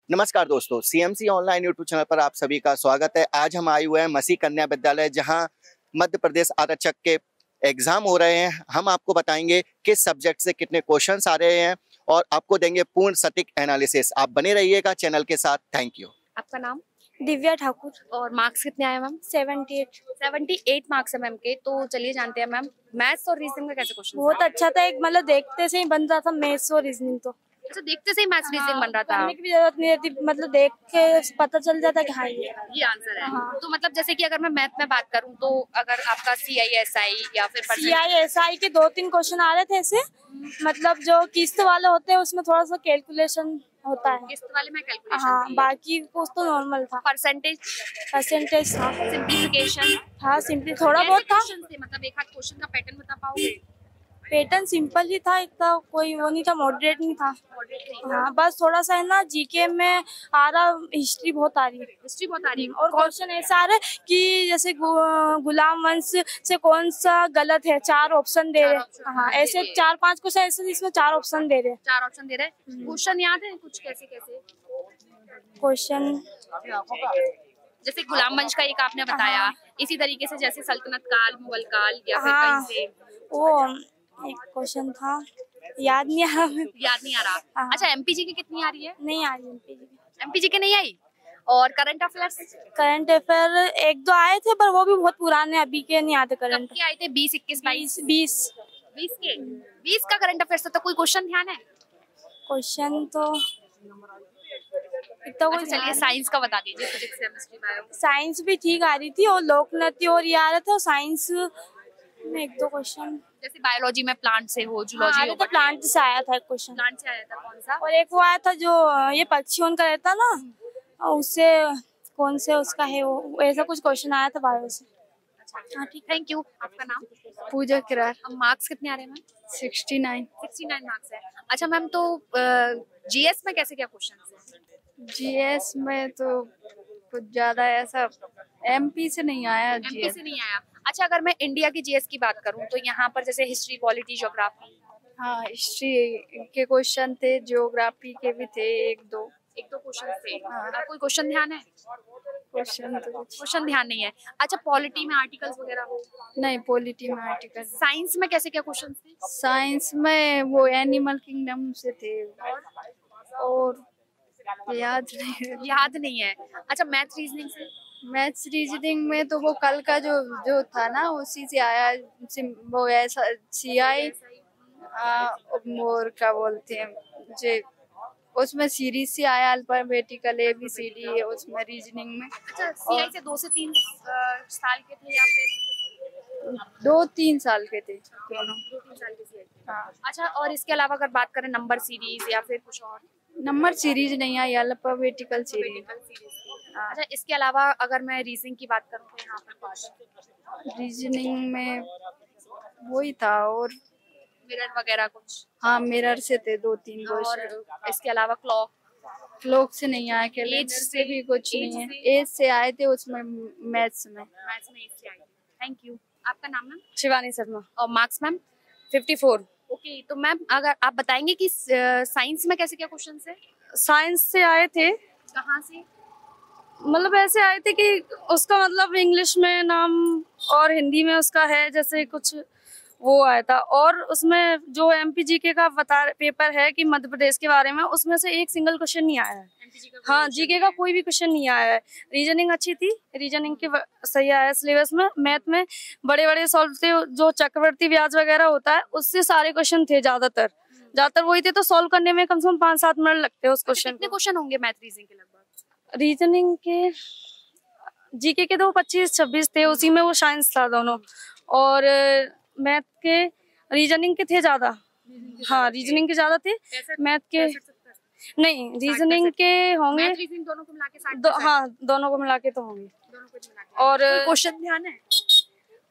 नमस्कार दोस्तों, CMC online YouTube channel पर आप सभी का स्वागत है। आज हम आए हुए हैं मसीह कन्या विद्यालय, जहां मध्य प्रदेश आरक्षक के एग्जाम हो रहे हैं। हम आपको बताएंगे किस सब्जेक्ट से कितने क्वेश्चंस आ रहे हैं और आपको देंगे पूर्ण सटीक एनालिसिस। आप बने रहिएगा चैनल के साथ। Thank you. आपका नाम? दिव्या ठाकुर। और मार्क्स कितने आए मैम? 78 मार्क्स है मैम के। तो चलिए जानते हैं मैम, मैथ्स और रीजनिंग का कैसे क्वेश्चन? बहुत अच्छा था। एक मतलब देखते से ही बन रहा था मैथ्स और रीजनिंग। तो अच्छा, देखते से ही मैथ्स रीजनिंग बन रहा था। करने की भी जरूरत नहीं रहती, मतलब देख के पता चल जाता कि हाँ ये आंसर है। हाँ। तो मतलब जैसे कि अगर मैं मैथ में बात करूं तो अगर आपका CISI या फिर CISI के 2-3 क्वेश्चन आ रहे थे ऐसे, मतलब जो किस्त वाले होते हैं उसमें थोड़ा सा कैलकुलेशन होता है। किस्त वाले में कैलकुलेशन हाँ, बाकी कुछ तो नॉर्मल था। परसेंटेज था, सिंप्लीफिकेशन हाँ सिंपली थोड़ा बहुत था। मतलब एक आध क्वेश्चन का पैटर्न बता पाओगे? पैटर्न सिंपल ही था, इतना कोई वो नहीं था, मॉडरेट नहीं था। हाँ, बस थोड़ा सा है ना जीके में आ रहा, हिस्ट्री बहुत आ रही है। और क्वेश्चन ऐसा आ रहा है कि जैसे गुलाम वंश से कौन सा गलत है, 4 ऑप्शन दे रहे। हाँ, ऐसे 4-5 क्वेश्चन ऐसे जिसमें 4 ऑप्शन दे रहे। क्वेश्चन याद है कुछ? कैसे क्वेश्चन जैसे गुलाम वंश का एक आपने बताया। हाँ। इसी तरीके से जैसे सल्तनत काल, मुगल काल या फिर हाँ, कहीं से वो एक क्वेश्चन था, याद नहीं आ रहा। हाँ। अच्छा, MPG की कितनी आ रही है? नहीं आ रही। MPG की नहीं आई। और करंट अफेयर 1-2 आए थे, पर वो भी बहुत पुराने, अभी के नहीं आते करंट। आए थे 20, 21, 22, 20 के 20 का करंट अफेयर तो कोई क्वेश्चन ध्यान है? क्वेश्चन तो इतना कोई। चलिए साइंस का बता दीजिए, फिजिक्स, केमिस्ट्री, बायो। साइंस भी ठीक आ रही थी, और लोकनृत्य और ये आ रहा था। और साइंस में 1-2 क्वेश्चन, जैसे बायोलॉजी में प्लांट से हो, जूलॉजी हो, तो प्लांट से आया था एक क्वेश्चन। प्लांट से आया था कौन सा? और एक वो आया था जो ये पक्षियों का रहता ना, और उससे कौन से उसका है वो, ऐसा कुछ क्वेश्चन आया था बायो से। हाँ ठीक, थैंक यू। आपका नाम? पूजा किरार। मार्क्स कितने आ रहे हैं मैम? 69 मार्क्स है। अच्छा मैम, तो GS में कैसे क्या क्वेश्चन है? GS में तो कुछ ज्यादा ऐसा MP से नहीं आया। MP से नहीं आया। अच्छा, अगर मैं इंडिया की GS की बात करूं तो यहाँ पर जैसे हिस्ट्री, पॉलिटी, ज्योग्राफी। हाँ, हिस्ट्री के क्वेश्चन थे, ज्योग्राफी के भी थे 1-2 क्वेश्चन थे। हाँ। कोई क्वेश्चन ध्यान है? क्वेश्चन ध्यान नहीं है। अच्छा, पॉलिटी में आर्टिकल्स वगैरह हो? नहीं, पॉलिटी में आर्टिकल। साइंस में कैसे क्या क्वेश्चन थे? साइंस में वो एनिमल किंगडम से थे, और याद नहीं है। अच्छा, मैथ रीजनिंग से? मैथ्स रीजनिंग में तो वो कल का जो था ना, उसी से आया। वो ऐसा CI और क्या बोलते हैं जे, उसमें सीरीज से आया, अल्फाबेटिकल ABCD, उसमें रीजनिंग में। अच्छा, CI से 2 से 3 साल के थे या फिर 2-3 साल के थे दोनों। 2-3 साल के CI थे। हाँ। अच्छा, और इसके अलावा अगर बात करें नंबर सीरीज या फिर कुछ और? नंबर सीरीज नहीं आई, अल्फाबेटिकल सीरीज। अच्छा, इसके अलावा अगर मैं रीजनिंग की बात करूं तो यहाँ पर रीजनिंग में वही था, और मिरर वगैरह कुछ? हाँ, मिरर से थे 2-3 और क्वेश्चन। इसके अलावा क्लॉक से नहीं आया, कैलेंडर से भी कुछ नहीं है। एज से आए थे उसमें, मैथ्स में एज से आए। Thank you. आपका नाम मैम? शिवानी शर्मा। और मार्क्स मैम? 54। ओके, तो मैम अगर आप बताएंगे कि साइंस में कैसे क्या क्वेश्चन है? साइंस से आए थे। कहाँ से? मतलब ऐसे आए थे कि उसका मतलब इंग्लिश में नाम और हिंदी में उसका है, जैसे कुछ वो आया था। और उसमें जो MPGK का पेपर है कि मध्य प्रदेश के बारे में, उसमें से एक सिंगल क्वेश्चन नहीं आया है। हाँ, GK का कोई भी क्वेश्चन नहीं आया है। रीजनिंग अच्छी थी, रीजनिंग के सही आया सिलेबस में। मैथ में बड़े बड़े सॉल्व थे, जो चक्रवर्ती ब्याज वगैरह होता है उससे सारे क्वेश्चन थे, ज्यादातर वही थे। तो सॉल्व करने में कम से कम 5-7 मिनट लगते हैं उस क्वेश्चन। कितने क्वेश्चन होंगे मैथ रीजनिंग के लगभग? रीजनिंग के GK के तो 25-26 थे, उसी में वो साइंस था दोनों। और मैथ के, रीजनिंग के थे ज्यादा। हाँ, रीजनिंग के ज्यादा थे, मैथ के नहीं। रीजनिंग के होंगे दोनों को मिला के 60। हाँ, दोनों को मिला के तो होंगे। और क्वेश्चन ध्यान है?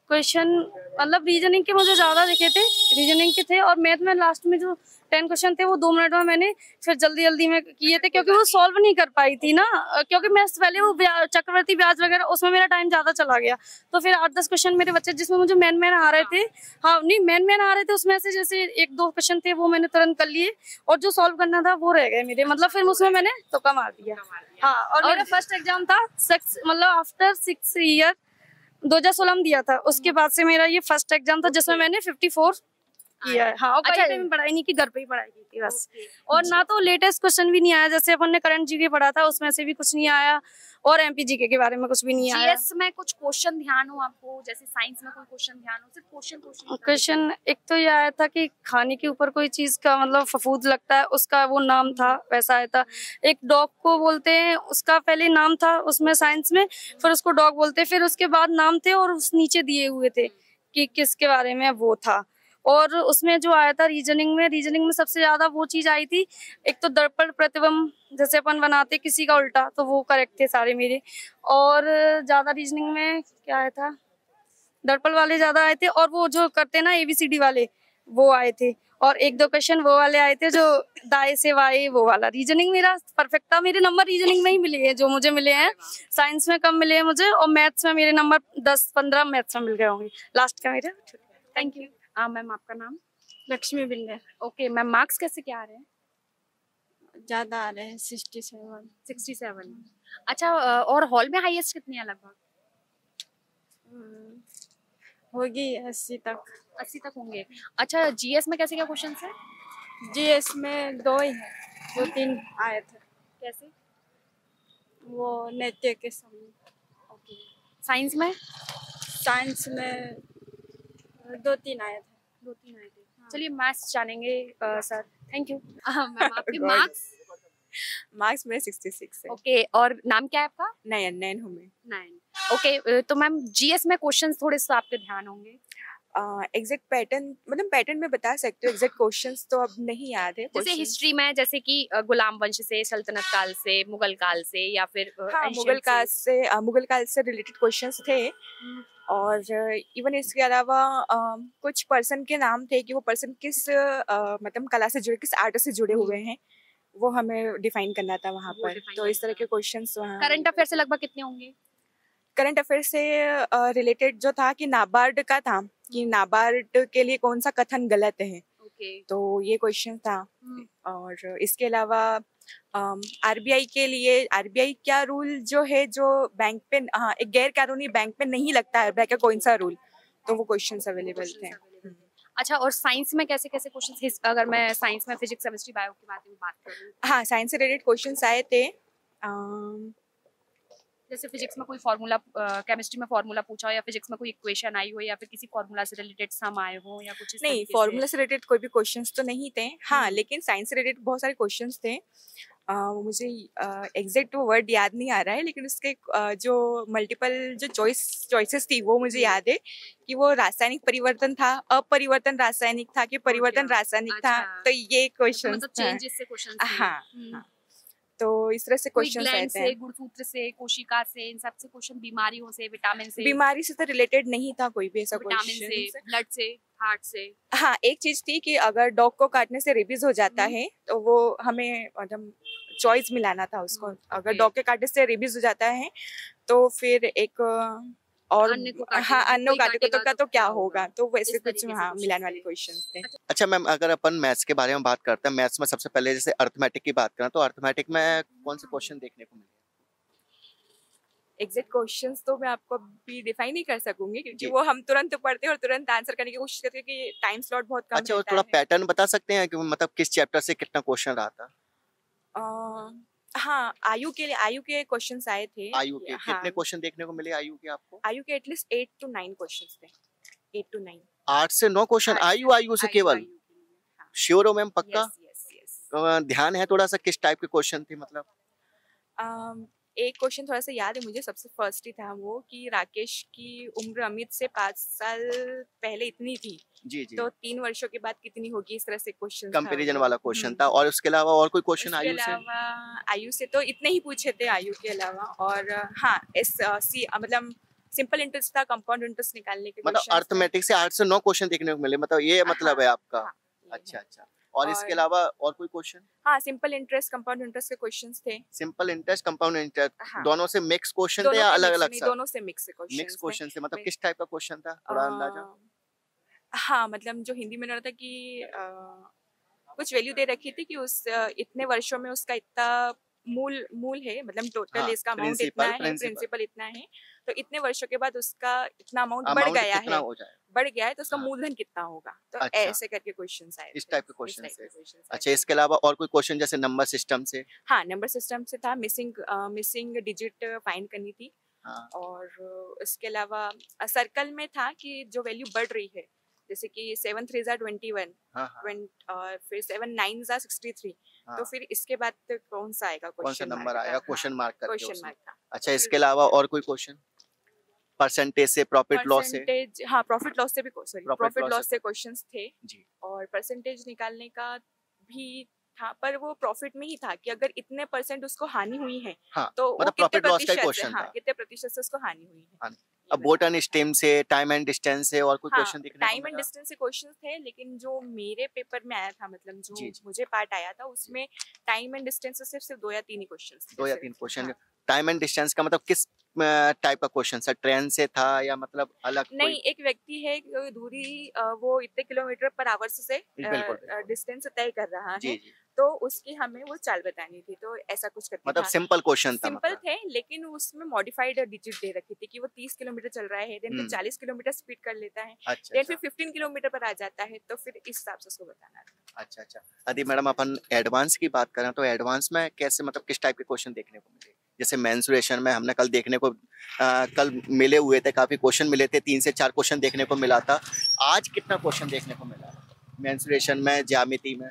क्वेश्चन मतलब रीजनिंग के मुझे ज्यादा दिखे थे, रीजनिंग के थे, और मैथ में लास्ट में जो 10 क्वेश्चन थे वो 2 मिनट में मैंने फिर जल्दी जल्दी में किए थे, क्योंकि वो सॉल्व नहीं कर पाई थी ना, क्योंकि मैं पहले वो चक्रवर्ती ब्याज वगैरह उसमें मेरा टाइम ज्यादा चला गया। तो फिर 8-10 क्वेश्चन मेरे बच्चे जिसमें मुझे मेन आ रहे थे, हाँ नहीं मेन आ रहे थे, उसमें से जैसे 1-2 क्वेश्चन थे वो मैंने तुरंत कर लिए, और जो सॉल्व करना था वो रह गए मेरे, मतलब फिर उसमें मैंने तुक्का मार दिया। हाँ, और मेरा फर्स्ट एग्जाम था मतलब आफ्टर 6 ईयर 2016 में दिया था, उसके बाद से मेरा ये फर्स्ट एग्जाम था जिसमें मैंने 54 किया है। हाँ, और कहीं पे भी पढ़ाई नहीं की, घर पे ही पढ़ाई की थी बस। और ना तो लेटेस्ट क्वेश्चन भी नहीं आया, जैसे अपन ने करंट जीके पढ़ा था उसमें से भी कुछ नहीं आया, और एमपी जीके के बारे में कुछ भी नहीं आया। जीएस में कुछ क्वेश्चन ध्यान हो आपको, जैसे साइंस में कोई क्वेश्चन ध्यान हो, सिर्फ क्वेश्चन एक तो ये आया था कि खाने के ऊपर कोई चीज का मतलब फफूद लगता है, उसका वो नाम था, वैसा आया था। एक डॉग को बोलते हैं, उसका पहले नाम था उसमें साइंस में, फिर उसको डॉग बोलते हैं, फिर उसके बाद नाम थे और उस नीचे दिए हुए थे कि किसके बारे में वो था। और उसमें जो आया था रीजनिंग में सबसे ज्यादा वो चीज आई थी, एक तो दर्पण प्रतिबिंब जैसे अपन बनाते किसी का उल्टा, तो वो करेक्ट थे सारे मेरे। और ज्यादा रीजनिंग में क्या आया था, दर्पण वाले ज्यादा आए थे, और वो जो करते ना ABCD वाले वो आए थे, और 1-2 क्वेश्चन वो वाले आए थे जो दाएं से वाई वो वाला। रीजनिंग मेरा परफेक्ट था, मेरे नंबर रीजनिंग में ही मिले हैं जो मुझे मिले हैं, साइंस में कम मिले हैं मुझे, और मैथ्स में मेरे नंबर 10-15 मैथ्स में मिल गए होंगे लास्ट का मेरे। Thank you. मैम आपका नाम? लक्ष्मी बिल्ले। ओके मैम, मार्क्स कैसे क्या आ रहे हैं? ज्यादा आ रहे हैं 67। अच्छा, और हॉल में हाईएस्ट कितनी है लगभग? होगी 80 तक। 80 तक होंगे। अच्छा, जीएस में कैसे क्या क्वेश्चन है? जीएस में 2 ही है, 2-3 आए थे। कैसे? वो नृत्य के समय। ओके। साइंस में? साइंस में 2-3 आए थे। 2-3 आए थे। हाँ। चलिए मैथ्स जानेंगे सर। Thank you. मैम आपके मार्क्स मेरे 66 है। ओके, और नाम क्या है आपका? नयन हूँ मैं। नयन। ओके, तो मैम जीएस में क्वेश्चंस थोड़े से आपके ध्यान होंगे। एग्जैक्ट पैटर्न मतलब पैटर्न में बता सकते हो, एग्जैक्ट क्वेश्चंस तो अब नहीं याद है। जैसे हिस्ट्री में जैसे कि गुलाम वंश से, सल्तनत काल से, मुगल काल से, या फिर हाँ, मुगल काल से रिलेटेड क्वेश्चंस थे। और इवन इसके अलावा कुछ पर्सन के नाम थे कि वो पर्सन किस मतलब कला से जुड़े, किस आर्ट से जुड़े हुए हैं, वो हमें डिफाइन करना था वहाँ पर। तो इस तरह के क्वेश्चंस वहाँ। करंट अफेयर से लगभग कितने होंगे? करंट अफेयर से रिलेटेड जो था कि नाबार्ड का था कि नाबार्ड के लिए कौन सा कथन गलत है। तो ये क्वेश्चन था। और इसके अलावा आरबीआई के लिए आरबीआई क्या रूल जो है जो बैंक पे एक गैर कानूनी बैंक पे नहीं लगता है, आरबीआई का कौन सा रूल, तो वो क्वेश्चंस अवेलेबल थे। अच्छा, और साइंस में कैसे कैसे क्वेश्चंस? अगर मैं साइंस में फिजिक्स, केमिस्ट्री, बायो के बारे में बात करूँ। हाँ, साइंस से रिलेटेड क्वेश्चंस आए थे। जैसे फिजिक्स में कोई फार्मूला, केमिस्ट्री में फार्मूला पूछा हो, या फिजिक्स में कोई इक्वेशन आई हो, या फिर किसी फार्मूला से रिलेटेड सम आए हो, या कुछ? नहीं, फार्मूला से रिलेटेड कोई भी क्वेश्चंस तो नहीं थे। हाँ, लेकिन साइंस से रिलेटेड बहुत सारे क्वेश्चंस थे। मुझे एग्जैक्ट वो वर्ड याद नहीं आ रहा है, लेकिन उसके जो मल्टीपल जो चॉइसेस थी वो मुझे याद है कि वो रासायनिक परिवर्तन था, अपरिवर्तन रासायनिक था कि परिवर्तन रासायनिक था। तो ये क्वेश्चन मतलब चेंजेस से क्वेश्चन। हाँ, तो इस तरह से क्वेश्चन आते हैं। गुणसूत्र से, कोशिका से, इन सब से क्वेश्चन। बीमारियों से, विटामिन से? बीमारी से तो रिलेटेड नहीं था कोई भी ऐसा क्वेश्चन। विटामिन से, ब्लड से, हार्ट से? हाँ, एक चीज थी कि अगर डॉग को काटने से रेबीज हो जाता है तो वो हमें मतलब चॉइस मिलाना था उसको। अगर डॉग के काटने से रेबीज हो जाता है तो फिर एक और अन्य को काटे तो क्या होगा, तो वैसे कुछ हाँ मिलाने वाले क्वेश्चंस थे। अच्छा मैम, अगर अपन मैथ्स के बारे में बात करते हैं, मैथ्स में सबसे पहले जैसे अर्थमेटिक की बात करें तो अर्थमेटिक में कौन से क्वेश्चन देखने को मिले? एग्जैक्ट क्वेश्चंस तो मैं आपको अभी डिफाइन नहीं कर सकूंगी, क्योंकि वो हम तुरंत पढ़ते हैं और तुरंत आंसर करने की कोशिश करते हैं कि टाइम स्लॉट बहुत कम अच्छा, और थोड़ा पैटर्न बता सकते हैं कि मतलब किस चैप्टर से कितना क्वेश्चन रहा था? हाँ, आयु के क्वेश्चंस आए थे। आयु के कितने क्वेश्चन देखने को मिले आयु के आपको? आयु के एटलीस्ट 8 to 9 क्वेश्चंस थे। 8 to 9। 8 से 9 क्वेश्चन आयु से केवल? श्योर हो मैम, पक्का? ध्यान है थोड़ा सा किस टाइप के क्वेश्चन थे मतलब? एक क्वेश्चन थोड़ा सा याद है मुझे, सबसे फर्स्ट ही था वो कि राकेश की उम्र अमित से 5 साल पहले इतनी थी। जी जी। तो 3 वर्षों के बाद कितनी होगी, इस तरह से क्वेश्चन कंपैरिजन वाला क्वेश्चन था। और उसके अलावा और कोई क्वेश्चन आयु से तो इतने ही पूछे थे आयु के अलावा। और हाँ, मतलब सिंपल इंटरेस्ट था, कंपाउंड इंटरेस्ट निकालने के मतलब अर्थमेटिक से 8 से 9 क्वेश्चन देखने को मिले, मतलब ये मतलब है आपका। हाँ, अच्छा अच्छा। और इसके अलावा और कोई क्वेश्चन? हाँ, सिंपल इंटरेस्ट, कंपाउंड इंटरेस्ट के क्वेश्चंस थे। सिंपल इंटरेस्ट, कंपाउंड इंटरेस्ट, हाँ, दोनों से मिक्स क्वेश्चन थे या अलग अलग सा? दोनों से मिक्स क्वेश्चन। मिक्स क्वेश्चन से मतलब किस टाइप का क्वेश्चन था, थोड़ा अंदाजा? हाँ, मतलब जो हिंदी में रहा था कि कुछ वैल्यू दे रखी थी कि उस इतने वर्षों में उसका इतना मूल है, मतलब टोटल हाँ, इसका अमाउंट इतना है, प्रिंसिपल इतना है, तो इतने वर्षों के बाद उसका इतना अमाउंट बढ़ गया है, तो उसका मूलधन कितना होगा, तो अच्छा, ऐसे करके क्वेश्चंस आए, इस टाइप के क्वेश्चन से। अच्छा, इसके अलावा और कोई क्वेश्चन जैसे नंबर सिस्टम से? हाँ, नंबर सिस्टम से था, मिसिंग डिजिट फाइंड करनी थी। हाँ। और इसके अलावा सर्कल में था कि जो वैल्यू बढ़ रही है, जैसे कि 7 3 21, फिर 7 9 63, तो फिर इसके बाद कौन सा आएगा, कौन सा नंबर आएगा, क्वेश्चन मार्क करके उसमें। था। अच्छा, इसके अलावा और कोई क्वेश्चन? परसेंटेज से, प्रॉफिट लॉस से? हाँ, प्रॉफिट लॉस से भी प्रॉफिट लॉस से क्वेश्चंस थे जी। और परसेंटेज निकालने का भी था, पर वो प्रॉफिट में ही था कि अगर इतने परसेंट उसको हानि हुई है, हाँ, तो मतलब कितने प्रॉफिट लॉस का प्रतिशत, क्वेश्चन था। कितने प्रतिशत से उसको हानि हुई है। अब बोटन स्टेम से, टाइम एंड डिस्टेंस से और कोई क्वेश्चन दिखने को मिला? टाइम एंड डिस्टेंस से क्वेश्चंस थे, लेकिन जो मेरे पेपर में आया था, मतलब जो मुझे पार्ट आया था, उसमें टाइम एंड डिस्टेंस से सिर्फ 2 या 3 ही क्वेश्चंस थे। 2 या 3 क्वेश्चन। टाइम एंड डिस्टेंस का मतलब किस टाइप का क्वेश्चन था? ट्रेन से था या मतलब अलग? नहीं, एक व्यक्ति है, दूरी वो इतने किलोमीटर पर आवर से डिस्टेंस तय कर रहा है, तो उसकी हमें वो चाल बतानी थी, तो ऐसा कुछ करके मतलब सिंपल क्वेश्चन था? सिंपल थे, लेकिन उसमें मॉडिफाइड डिजिट दे रखी थी कि वो 30 किलोमीटर चल रहा है, देन फिर 40 किलोमीटर स्पीड कर लेता है, देन फिर 15 किलोमीटर पर आ जाता है, तो फिर इस हिसाब से उसको बताना था। अच्छा अच्छा। यदि मैडम अपन एडवांस की बात करें तो एडवांस में कैसे, मतलब किस टाइप के क्वेश्चन देखने को मिले? जैसे मेंसुरेशन में हमने कल देखने को कल मिले हुए थे, काफी क्वेश्चन मिले थे, 3 से 4 क्वेश्चन देखने को मिला था। आज कितना क्वेश्चन देखने को मिला मेंसुरेशन में, ज्यामिति में?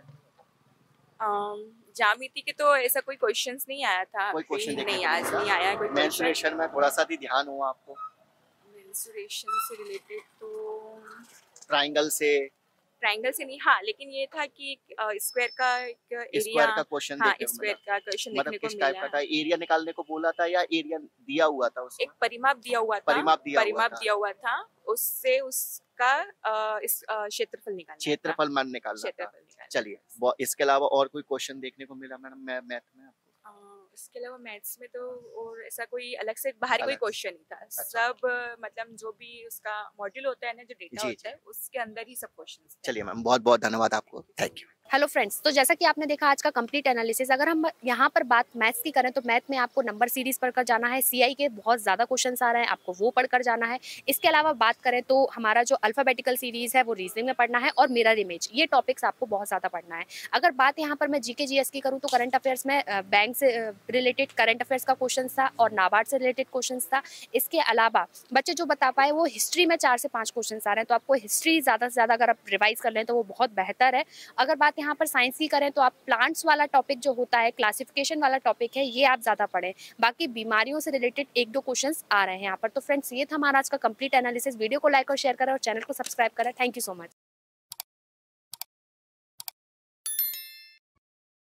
ज्यामिति के तो ऐसा कोई क्वेश्चंस नहीं आया था, कोई क्वेश्चन नहीं, आज नहीं आया कोई। मेंसुरेशन में थोड़ा सा भी ध्यान हुआ आपको? मेंसुरेशन से रिलेटेड तो ट्रायंगल से नहीं, हाँ, लेकिन ये था कि स्क्वायर का एरिया, स्क्वायर का क्वेश्चन देखने को स्क्वायर का क्वेश्चन मतलब देखने को किस टाइप का था? एरिया निकालने को बोला था या एरिया दिया हुआ था उसमें? एक परिमाप दिया हुआ था, दिया हुआ था, उससे उसका क्षेत्रफल निकालना था। चलिए, इसके अलावा और कोई क्वेश्चन देखने को मिला मैडम मैथ में आपको? इसके अलावा मैथ्स में तो और ऐसा कोई अलग से बाहर कोई क्वेश्चन नहीं था। सब मतलब जो भी उसका मॉड्यूल होता है ना, जो डेटा होता है, उसके अंदर ही सब क्वेश्चंस थे। चलिए मैम, बहुत बहुत धन्यवाद आपको, थैंक यू। हेलो फ्रेंड्स, तो जैसा कि आपने देखा आज का कंप्लीट एनालिसिस। अगर हम यहाँ पर बात मैथ्स की करें तो मैथ में आपको नंबर सीरीज पढ़कर जाना है, सीआई के बहुत ज़्यादा क्वेश्चंस आ रहे हैं, आपको वो पढ़कर जाना है। इसके अलावा बात करें तो हमारा जो अल्फ़ाबेटिकल सीरीज़ है वो रीजनिंग में पढ़ना है, और मिरर इमेज, ये टॉपिक्स आपको बहुत ज़्यादा पढ़ना है। अगर बात यहाँ पर मैं जीके जीएस की करूँ तो करंट अफेयर्स में बैंक से रिलेटेड करंट अफेयर्स का क्वेश्चन था और नाबार्ड से रिलेटेड क्वेश्चन था। इसके अलावा बच्चे जो बता पाए वो हिस्ट्री में 4 से 5 क्वेश्चन आ रहे हैं, तो आपको हिस्ट्री ज़्यादा से ज़्यादा अगर आप रिवाइज कर लें तो वो बहुत बेहतर है। अगर बात यहाँ पर साइंस की करें तो आप प्लांट्स वाला टॉपिक जो होता है, क्लासिफिकेशन वाला टॉपिक है, ये आप ज़्यादा पढ़ें। बाकी बीमारियों से रिलेटेड 1-2 क्वेश्चंस आ रहे हैं यहाँ पर। तो फ्रेंड्स, ये था हमारा आज का कंप्लीट एनालिसिस। वीडियो को लाइक और शेयर करें और चैनल को सब्सक्राइब करें। Thank you so much.